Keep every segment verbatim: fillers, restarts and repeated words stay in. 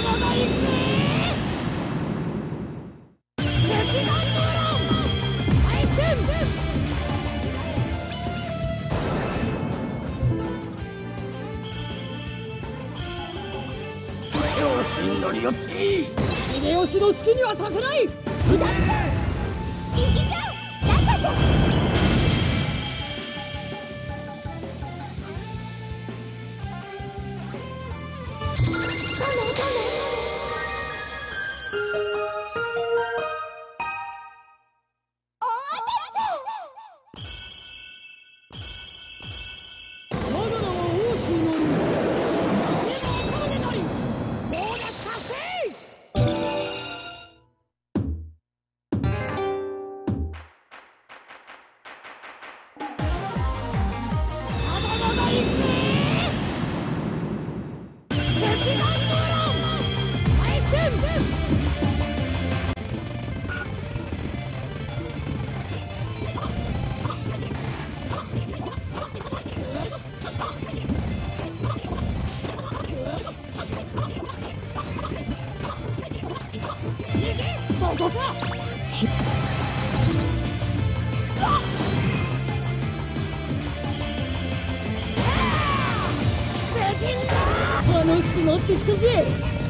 秀吉の好きにはさせない。楽しくなってきたぜ。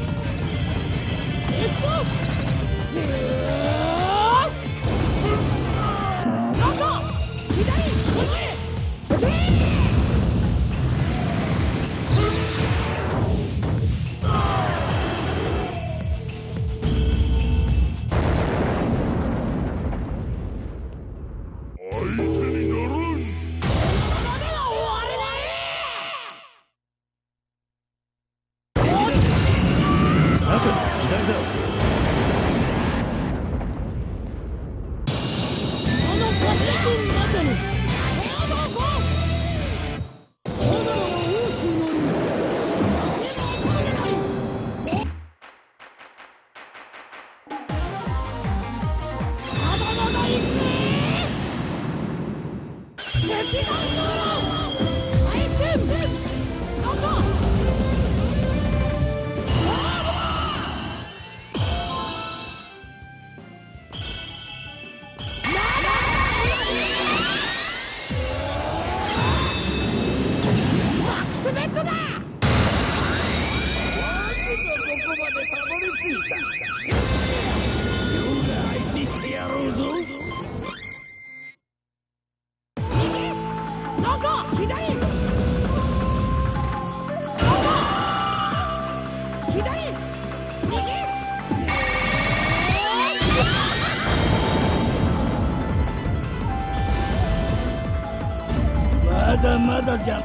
まだまだじゃ。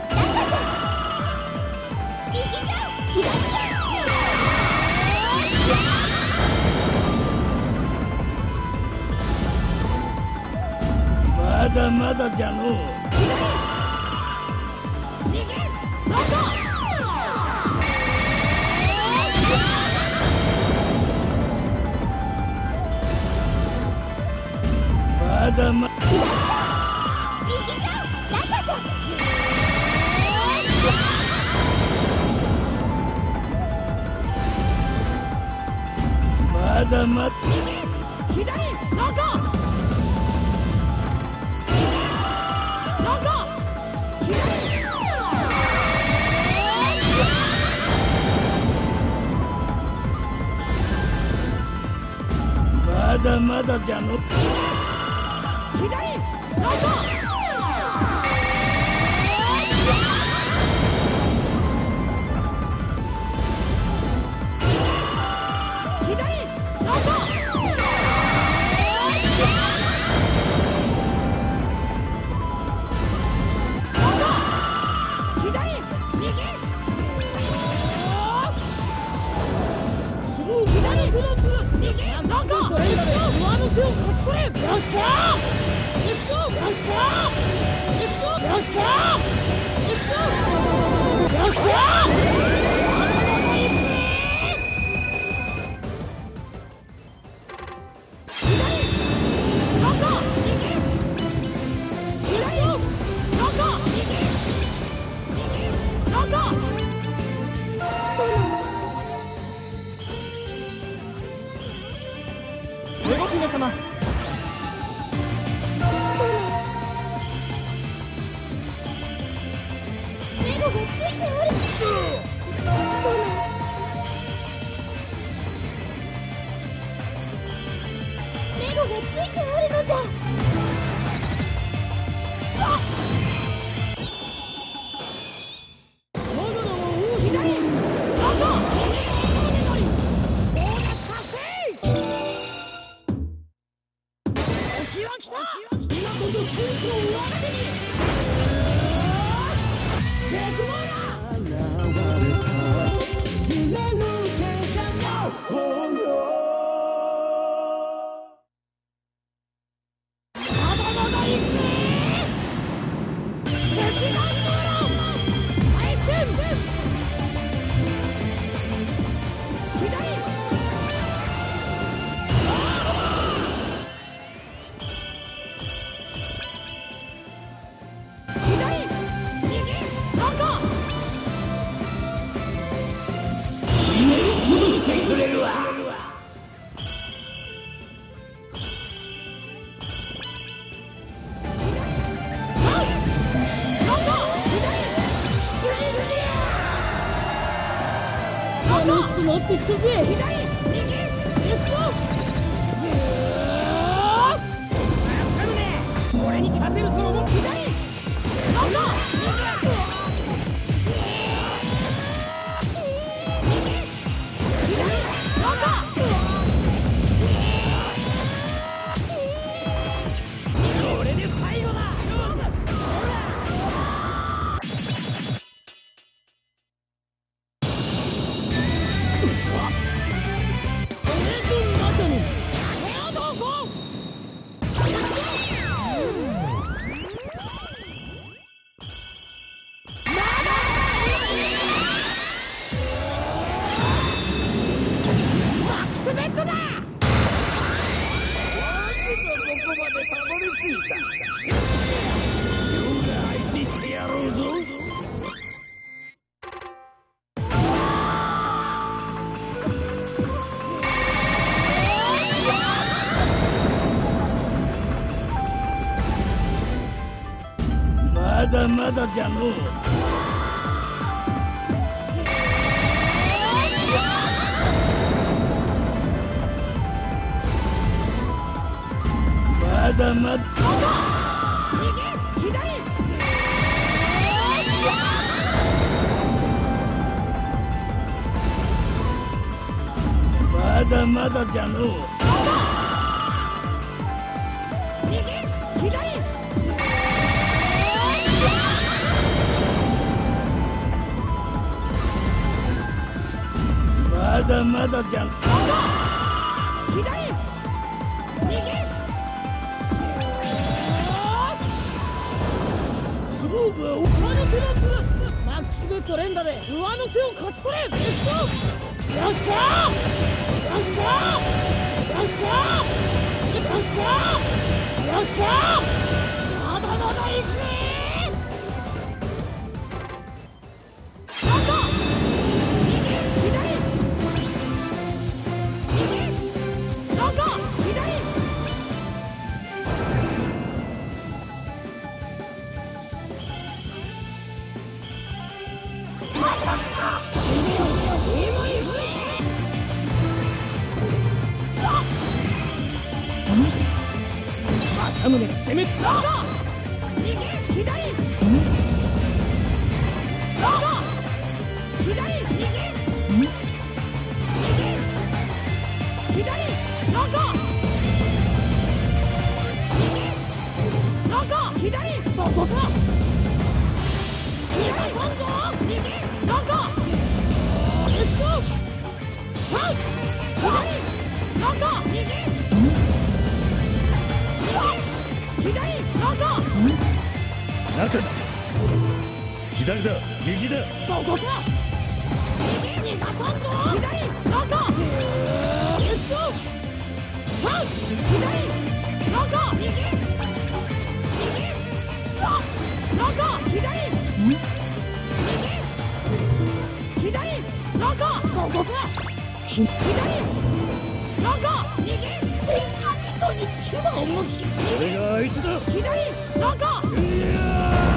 まだまだじゃのう。まだまだ。まだまだ。左中まだまだじゃの。左中姫様。 目がついておる。目がついておるのじゃ。 楽しくなってきたぜ。左、右、レッツゴー。俺に勝てると思って。左、どうぞ。これで最後だ。 まだまだじゃのう。まだまだ。右、左。まだまだじゃのう。右、左。まだまだじゃん。左、右。スローブは上の手なんだ。マックスベッド連打で上の手を勝ち取れ。よっしゃよっしゃよっしゃよっしゃよっしゃよっしゃ。まだまだ行くぜ。政宗が攻めた。右、左。左、右。右、左。右、左。そこか。左、今度。右、中。レッツゴー。シャウト。左、中。右。左、中。 中だ。左だ、右だ。 そこか。右に出さんぞ。左、中。レッツゴー。チャンス。左、中。右。右。中。左。右。左、中。そこか。左、中。右。 当に牙を向き俺が相手だ。 左中いや